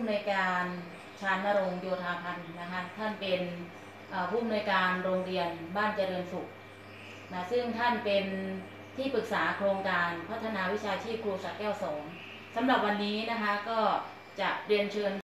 ำนวยการชานรงค์โยธาพันธ์นะคะท่านเป็นผู้อำนวยการโรงเรียนบ้านเจริญสุขนะซึ่งท่านเป็นที่ปรึกษาโครงการพัฒนาวิชาชีพครูสระแก้ว2สำหรับวันนี้นะคะก็จะเรียนเชิญ